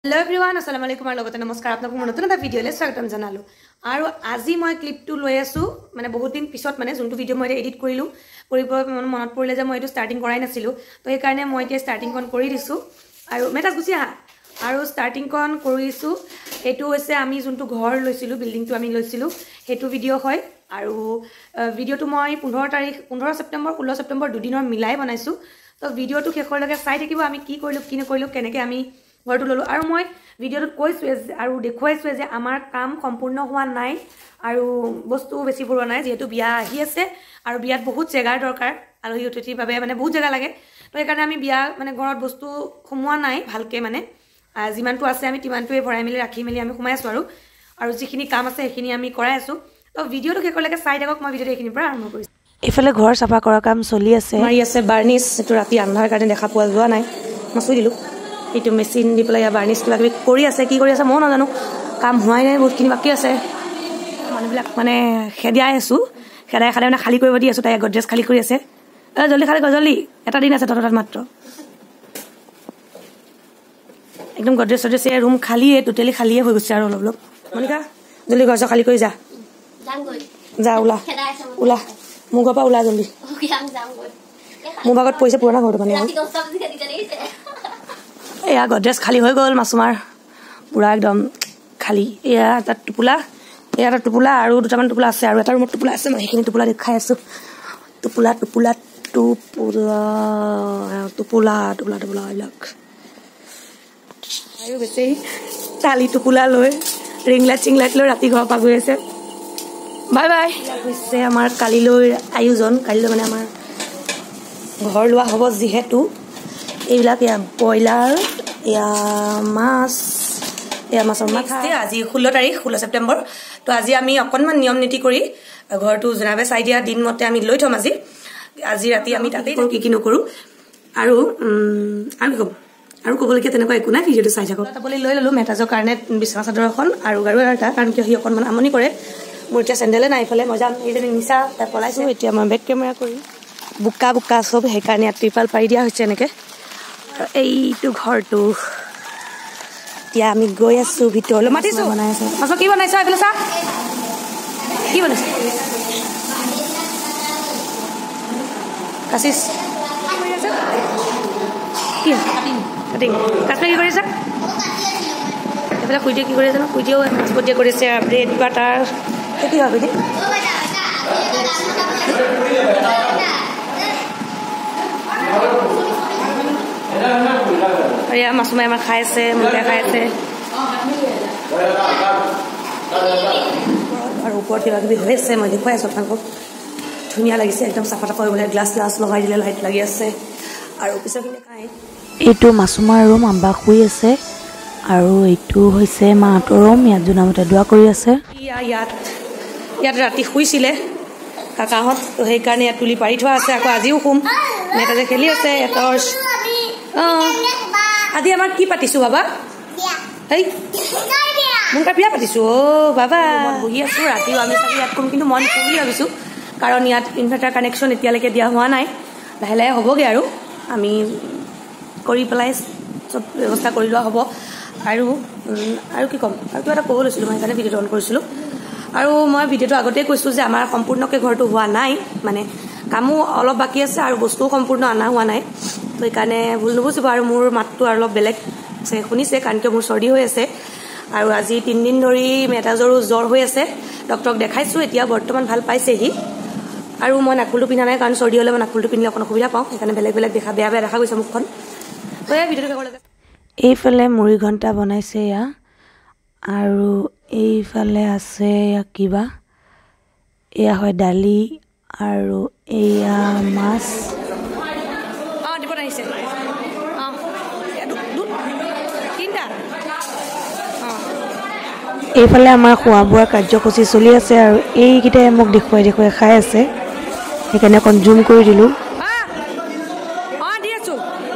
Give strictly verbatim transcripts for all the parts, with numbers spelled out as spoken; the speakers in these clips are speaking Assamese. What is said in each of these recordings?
Hello everyone, assalamu alaikum aru logate namaskar apnaku mon notun eta video le swagatam janalu aru aji moi clip tu loi asu mane bahut din pisot mane juntu video moi edit korilu koribo mon monot porle je moi etu starting korai nasilu to ei karone moi te starting kon kori disu aru metas gusi ha aru starting kon korisu etu hoise ami juntu ghor loisilu building tu ami loisilu hetu video hoy aru video tu moi fifteen tarikh fifteen September sixteen September dudinor milai banaisu to video tu kekhor lage sai thakibo ami ki korilu ki ne korilu keneke ami ঘৰটো ললো আৰু মই ভিডিওত কৈছো আৰু দেখুৱাইছো যে আমাৰ কাম সম্পূৰ্ণ হোৱা নাই আৰু বস্তু বেছি পুৰা নাই যেহেতু বিয়া আহি আছে আৰু বিয়াত বহুত জেগাৰ দৰকাৰ আলহী অতিথিৰ বাবে মানে বহুত জেগা লাগে তো এই কাৰণে আমি বিয়া মানে ঘৰত বস্তু খমোৱা নাই ভালকে মানে যিমানটো আছে আমি তিমানটোৱে ভৰাই মেলি ৰাখি মেলি আমি খমাই আছো আৰু আৰু যিখিনি কাম আছে সেইখিনি আমি কৰাই আছো তো ভিডিওটো কেকলৈকে চাই থাকক মই ভিডিওটো এইখিনিৰ পৰা আৰম্ভ কৰিছো এফালে ঘৰ সাফা কৰা কাম চলি আছে মাৰি আছে বাৰ্নিছ এটো ৰাতি আন্ধাৰ কাৰণে দেখা পোৱা যোৱা নাই মই দিলো এইটো মেচিন দি পেলাই বাৰ্নিছ কিবা কিবি কৰি আছে কি কৰি আছে মই নাজানো কাম হোৱাই নাই বহুতখিনি বাকি আছে মানুহবিলাক মানে খেদিয়াই আছো খেদাই খালে মানে খালী কৰিব দি আছো তাই গড্ৰেছ খালী কৰি আছে এ জলদি খালী কৰ জলদি এটা দিন আছে তহঁতৰ মাত্ৰ একদম গড্ৰেছ সদস্য ৰুম খালীয়ে টোটেলি খালীয়ে হৈ গৈছে আৰু অলপ অলপ মনিকা জলদি ঘৰ খালী কৰি যা যা ওলা ওলা মোৰ ঘৰৰ পৰা ওলা জলদি মোৰ ভাগত পইচা পুৰণা ঘৰটো মানে এয়া গড্ৰেছ খালী হৈ গ'ল মাছুমাৰ পুৰা একদম খালী এয়া এটা টোপোলা এয়া এটা টোপোলা আৰু দুটামান টোপোলা আছে আৰু এটা ৰুমত টোপোলা আছে মই সেইখিনি টোপোলা দেখাই আছো টোপোলা টোপোলা টোপোলা টোপোলা টোপোলা টোপোলা এইবিলাক আৰু বেছি টালি টোপোলা লৈ ৰিং লাইট চিং লাইট লৈ ৰাতি ঘৰৰ পৰা গৈ আছে বাই বাই হৈছে আমাৰ কালিলৈ আয়োজন কালিলৈ মানে আমাৰ ঘৰ লোৱা হ'ব যিহেতু এইবিলাক এয়া ব্ৰইলাৰ এয়া মাছ এয়া মাছৰ মাথা আজি ষোল্ল তাৰিখ ষোল্ল ছেপ্টেম্বৰ তো আজি আমি অকণমান নিয়ম নীতি কৰি ঘৰটো জনাবে চাই দিয়া দিন মতে আমি লৈ থম আজি আজি ৰাতি আমি তাতেই কি কি নকৰোঁ আৰু আমি ক'ম আৰু ক'বলগীয়া তেনেকুৱা একো নাই ভিডিঅ'টো চাই থাকক তাবলৈ লৈ ল'লোঁ মেটাজৰ কাৰণে বিচনা চাদৰ এখন আৰু গাৰু এটা কাৰণ কিয় সি অকণমান আমনি কৰে মোৰ এতিয়া চেণ্ডেলে নাই ইফালে মই যাম এইজনী নিচা তাই পলাইছোঁ এতিয়া মই বেক কেমেৰা কৰি বোকা বোকা চব সেইকাৰণে ইয়াত ত্ৰিপাল পাৰি দিয়া হৈছে এনেকৈ এইটো ঘৰটো এতিয়া আমি গৈ আছো ভিতৰলৈ মাতিছো বনাই আছে মাছ কি বনাইছা এইফালে চা কি বনাইছা কাচিছ কি কাটিং কাটিং কাটে কি কৰিছা এইফালে কুইটিয়ে কি কৰি আছে ন কুইটিয়েও স্পটিয়ে কৰিছে ব্ৰেড বাটাৰ কি হবে দে এয়া মাছুমাই আমাৰ খাই আছে মুখে খাই আছে আৰু ওপৰত কিবা কিবি হৈ আছে মই দেখুৱাই আছো আপোনালোকক ধুনীয়া লাগিছে একদম চাফা চাফা কৰিবলৈ গ্লাছ গ্লাছ লগাই দিলে লাইট লাগি আছে আৰু পিছৰখিনি খাই এইটো মাছুমাৰ ৰুম আম্বা শুই আছে আৰু এইটো হৈছে মাহঁতৰ ৰুম ইয়াত জোনামতে দোৱা কৰি আছে ইয়াত ইয়াত ৰাতি শুইছিলে কাকাহঁত তো সেইকাৰণে ইয়াত তুলি পাৰি থোৱা আছে আকৌ আজিও শুম মেটাজে খেলি আছে এটৰ অঁ আজি আমাৰ কি পাতিছো বাবা হেই মোৰ বিয়া পাতিছো অ' বাবা বহি আছো ৰাতিও আমি চাগে ইয়াত কম কিন্তু মন বুলি ভাবিছোঁ কাৰণ ইয়াত ইনভাৰ্টাৰ কানেকশ্যন এতিয়ালৈকে দিয়া হোৱা নাই লাহে লাহে হ'বগৈ আৰু আমি কৰি পেলাই চব ব্যৱস্থা কৰি লোৱা হ'ব আৰু আৰু কি ক'ম আৰু কিবা এটা ক'ব লৈছিলোঁ মই সেইকাৰণে ভিডিঅ'টো অন কৰিছিলোঁ আৰু মই ভিডিঅ'টো আগতেই কৈছোঁ যে আমাৰ সম্পূৰ্ণকৈ ঘৰটো হোৱা নাই মানে কামো অলপ বাকী আছে আৰু বস্তুও সম্পূৰ্ণ অনা হোৱা নাই তো সেইকাৰণে ভুল নুবুজিব আৰু মোৰ মাতটো আৰু অলপ বেলেগ শুনিছে কাৰণ কিয় মোৰ চৰ্দি হৈ আছে আৰু আজি তিনিদিন ধৰি মেটাজৰো জ্বৰ হৈ আছে ডক্টৰক দেখাইছোঁ এতিয়া বৰ্তমান ভাল পাইছেহি আৰু মই নাকফুলটো পিন্ধা নাই কাৰণ চৰ্দি হ'লে মই নাকফুলটো পিন্ধিলে অকণ অসুবিধা পাওঁ সেইকাৰণে বেলেগ বেলেগ দেখা বেয়া বেয়া দেখা গৈছে মুখখন তো এই ভিডিঅ'টো ক'ব লাগে এইফালে মুড়ি ঘণ্টা বনাইছে এয়া আৰু এইফালে আছে এয়া কিবা এয়া হয় দালি আৰু এয়া মাছ অঁ দিব আহিছে অঁ তিনিটা এইফালে আমাৰ খোৱা বোৱাৰ কাৰ্যসূচী চলি আছে আৰু এইকেইটাই মোক দেখুৱাই দেখুৱাই খাই আছে সেইকাৰণে অকণ জুম কৰি দিলোঁ অঁ দি আছোঁ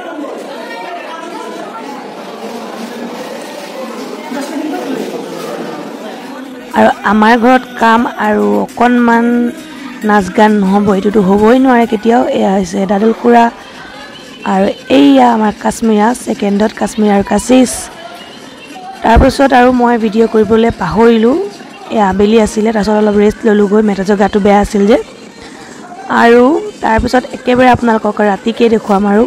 আৰু আমাৰ ঘৰত কাম আৰু অকণমান নাচ গান নহ'ব এইটোতো হ'বই নোৱাৰে কেতিয়াও এয়া হৈছে দাদুল খুৰা আৰু এইয়া আমাৰ কাশ্মীৰা ছেকেণ্ডত কাশ্মীৰ আৰু কাচিছ তাৰপিছত আৰু মই ভিডিঅ' কৰিবলৈ পাহৰিলোঁ এই আবেলি আছিলে তাৰপিছত অলপ ৰেষ্ট ল'লোঁ গৈ মেটাজৰ গাটো বেয়া আছিল যে আৰু তাৰপিছত একেবাৰে আপোনালোকক ৰাতিকে দেখুৱাম আৰু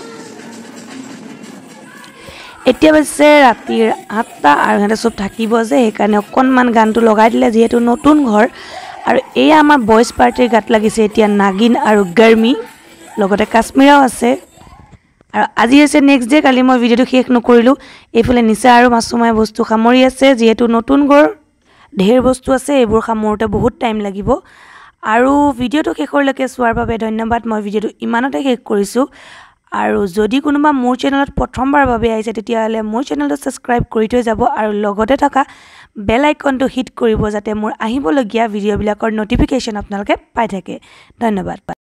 এতিয়া বাজে ৰাতিৰ আঠটা আৰু সিহঁতে চব থাকিব যে সেইকাৰণে অকণমান গানটো লগাই দিলে যিহেতু নতুন ঘৰ আৰু এই আমাৰ বয়জ পাৰ্টিৰ গাত লাগিছে এতিয়া নাগিন আৰু গৰমি লগতে কাশ্মীৰাও আছে আৰু আজি হৈছে নেক্সট ডে কালি মই ভিডিঅ'টো শেষ নকৰিলোঁ এইফালে নিচা আৰু মাছুমাই বস্তু সামৰি আছে যিহেতু নতুন ঘৰ ঢেৰ বস্তু আছে এইবোৰ সামৰোতে বহুত টাইম লাগিব আৰু ভিডিঅ'টো শেষলৈকে চোৱাৰ বাবে ধন্যবাদ মই ভিডিঅ'টো ইমানতে শেষ কৰিছোঁ আৰু যদি কোনোবা মোৰ চেনেলত প্ৰথমবাৰ বাবে আহিছে তেতিয়াহ'লে মোৰ চেনেলটো ছাবস্ক্ৰাইব কৰি থৈ যাব আৰু লগতে থকা বেল আইকনটো হিট কৰিব যাতে মোৰ আহিবলগীয়া ভিডিঅ'বিলাকৰ ন'টিফিকেশ্যন আপোনালোকে পাই থাকে ধন্যবাদ।